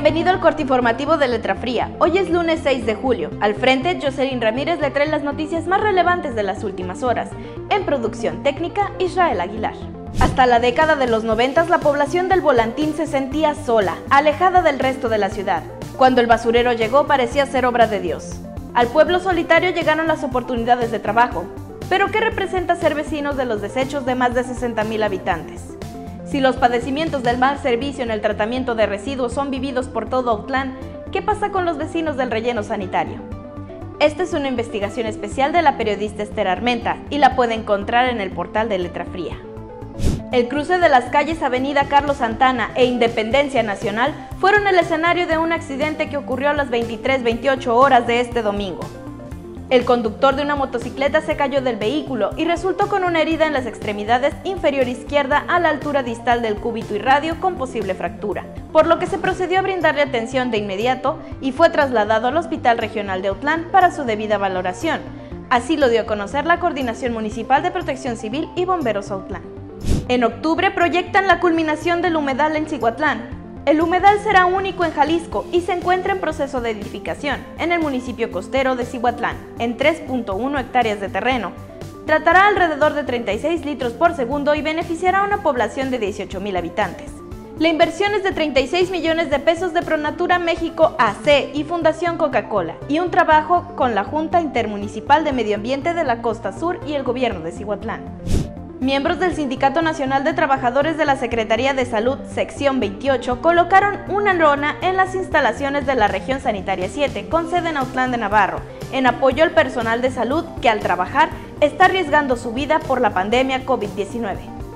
Bienvenido al corte informativo de Letra Fría. Hoy es lunes 6 de julio. Al frente, Jocelyn Ramírez le trae las noticias más relevantes de las últimas horas. En producción técnica, Israel Aguilar. Hasta la década de los 90, la población del Volantín se sentía sola, alejada del resto de la ciudad. Cuando el basurero llegó, parecía ser obra de Dios. Al pueblo solitario llegaron las oportunidades de trabajo. ¿Pero qué representa ser vecinos de los desechos de más de 60,000 habitantes? Si los padecimientos del mal servicio en el tratamiento de residuos son vividos por todo Autlán, ¿qué pasa con los vecinos del relleno sanitario? Esta es una investigación especial de la periodista Esther Armenta y la puede encontrar en el portal de Letra Fría. El cruce de las calles Avenida Carlos Santana e Independencia Nacional fueron el escenario de un accidente que ocurrió a las 23:28 horas de este domingo. El conductor de una motocicleta se cayó del vehículo y resultó con una herida en las extremidades inferior izquierda a la altura distal del cúbito y radio con posible fractura, por lo que se procedió a brindarle atención de inmediato y fue trasladado al Hospital Regional de Autlán para su debida valoración. Así lo dio a conocer la Coordinación Municipal de Protección Civil y Bomberos Autlán. En octubre proyectan la culminación del humedal en Cihuatlán. El humedal será único en Jalisco y se encuentra en proceso de edificación en el municipio costero de Cihuatlán, en 3.1 hectáreas de terreno. Tratará alrededor de 36 litros por segundo y beneficiará a una población de 18,000 habitantes. La inversión es de 36 millones de pesos de Pronatura México AC y Fundación Coca-Cola y un trabajo con la Junta Intermunicipal de Medio Ambiente de la Costa Sur y el gobierno de Cihuatlán. Miembros del Sindicato Nacional de Trabajadores de la Secretaría de Salud, sección 28, colocaron una lona en las instalaciones de la Región Sanitaria 7, con sede en Autlán de Navarro, en apoyo al personal de salud que al trabajar está arriesgando su vida por la pandemia COVID-19.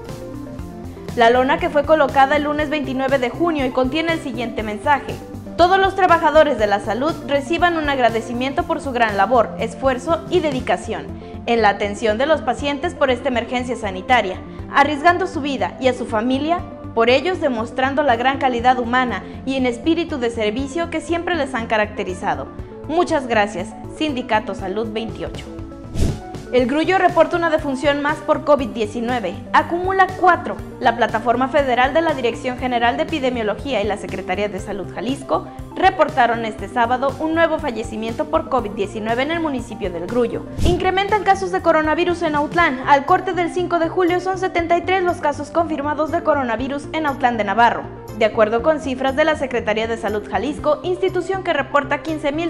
La lona, que fue colocada el lunes 29 de junio y contiene el siguiente mensaje: todos los trabajadores de la salud reciban un agradecimiento por su gran labor, esfuerzo y dedicación en la atención de los pacientes por esta emergencia sanitaria, arriesgando su vida y a su familia, por ellos demostrando la gran calidad humana y en espíritu de servicio que siempre les han caracterizado. Muchas gracias, Sindicato Salud 28. El Grullo reporta una defunción más por COVID-19, acumula 4. La Plataforma Federal de la Dirección General de Epidemiología y la Secretaría de Salud Jalisco reportaron este sábado un nuevo fallecimiento por COVID-19 en el municipio del Grullo. Incrementan casos de coronavirus en Autlán. Al corte del 5 de julio son 73 los casos confirmados de coronavirus en Autlán de Navarro, de acuerdo con cifras de la Secretaría de Salud Jalisco, institución que reporta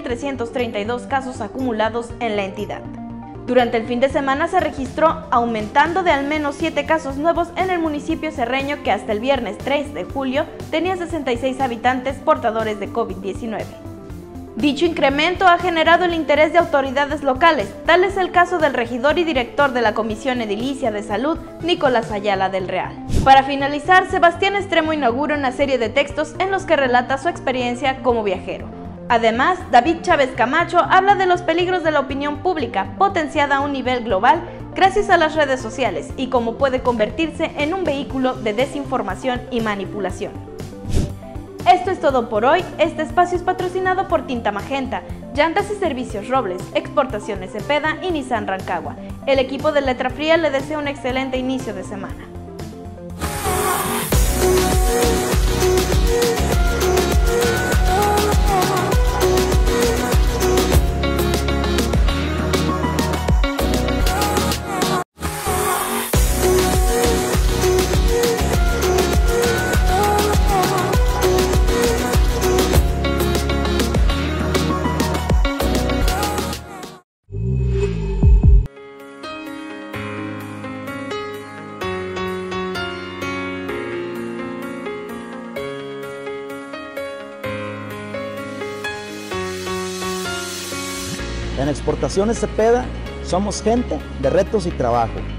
15,332 casos acumulados en la entidad. Durante el fin de semana se registró aumentando de al menos 7 casos nuevos en el municipio serreño, que hasta el viernes 3 de julio tenía 66 habitantes portadores de COVID-19. Dicho incremento ha generado el interés de autoridades locales, tal es el caso del regidor y director de la Comisión Edilicia de Salud, Nicolás Ayala del Real. Para finalizar, Sebastián Extremo inaugura una serie de textos en los que relata su experiencia como viajero. Además, David Chávez Camacho habla de los peligros de la opinión pública, potenciada a un nivel global gracias a las redes sociales, y cómo puede convertirse en un vehículo de desinformación y manipulación. Esto es todo por hoy. Este espacio es patrocinado por Tinta Magenta, Llantas y Servicios Robles, Exportaciones Cepeda y Nissan Rancagua. El equipo de Letra Fría le desea un excelente inicio de semana. En Exportaciones Cepeda somos gente de retos y trabajo.